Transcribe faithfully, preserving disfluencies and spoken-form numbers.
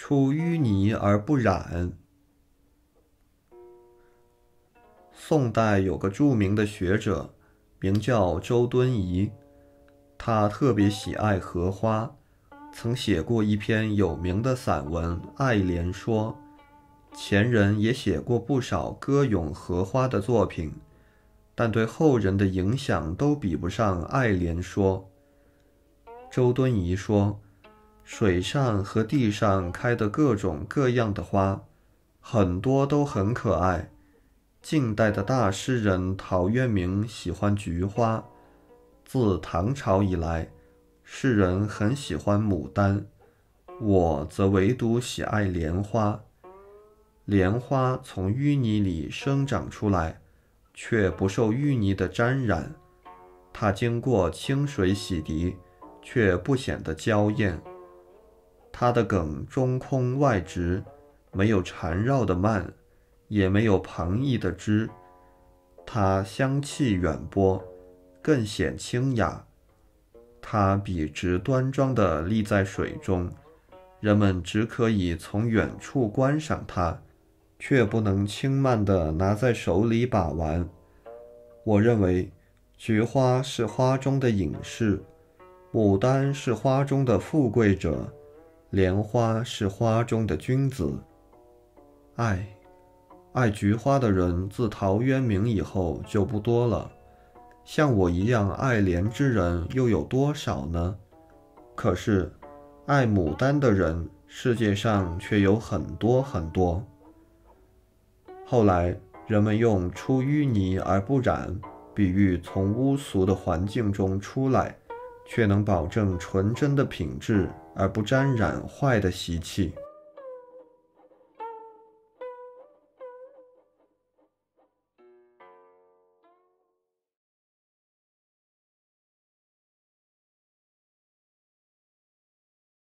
出淤泥而不染。宋代有个著名的学者，名叫周敦颐，他特别喜爱荷花，曾写过一篇有名的散文《爱莲说》。前人也写过不少歌咏荷花的作品，但对后人的影响都比不上《爱莲说》。周敦颐说，水上和地上开的各种各样的花，很多都很可爱。晋代的大诗人陶渊明喜欢菊花，自唐朝以来，世人很喜欢牡丹，我则唯独喜爱莲花。莲花从淤泥里生长出来，却不受淤泥的沾染，它经过清水洗涤，却不显得娇艳。它的梗中空外直，没有缠绕的蔓，也没有旁逸的枝，它香气远播，更显清雅。它笔直端庄地立在水中，人们只可以从远处观赏它，却不能轻慢地拿在手里把玩。我认为，菊花是花中的隐士，牡丹是花中的富贵者，莲花是花中的君子。爱，爱菊花的人自陶渊明以后就不多了，像我一样爱莲之人又有多少呢？可是，爱牡丹的人，世界上却有很多很多。后来，人们用出淤泥而不染，比喻从污俗的环境中出来，却能保证纯真的品质，而不沾染坏的习气。